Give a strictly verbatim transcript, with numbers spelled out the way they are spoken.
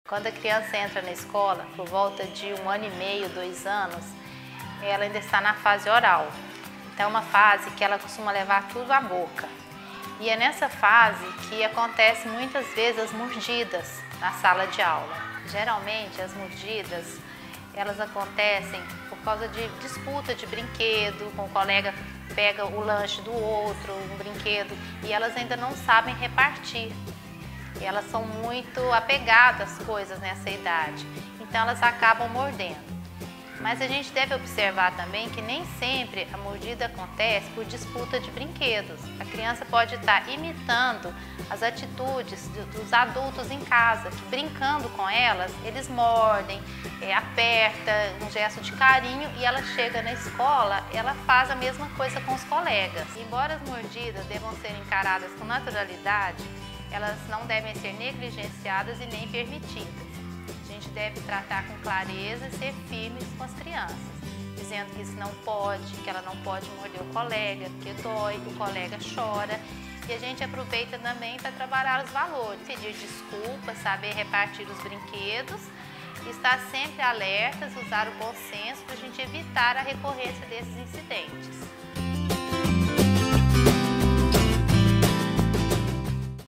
Quando a criança entra na escola, por volta de um ano e meio, dois anos, ela ainda está na fase oral. Então é uma fase que ela costuma levar tudo à boca. E é nessa fase que acontecem muitas vezes as mordidas na sala de aula. Geralmente as mordidas, elas acontecem por causa de disputa de brinquedo, com o colega pega o lanche do outro, um brinquedo, e elas ainda não sabem repartir. E elas são muito apegadas às coisas nessa idade, então elas acabam mordendo. Mas a gente deve observar também que nem sempre a mordida acontece por disputa de brinquedos. A criança pode estar imitando as atitudes dos adultos em casa, que brincando com elas, eles mordem, é, aperta, um gesto de carinho, e ela chega na escola, ela faz a mesma coisa com os colegas. Embora as mordidas devam ser encaradas com naturalidade, elas não devem ser negligenciadas e nem permitidas. A gente deve tratar com clareza e ser firmes com as crianças, dizendo que isso não pode, que ela não pode morder o colega, porque dói, o colega chora. E a gente aproveita também para trabalhar os valores, pedir desculpas, saber repartir os brinquedos, estar sempre alertas, usar o bom senso para a gente evitar a recorrência desses incidentes.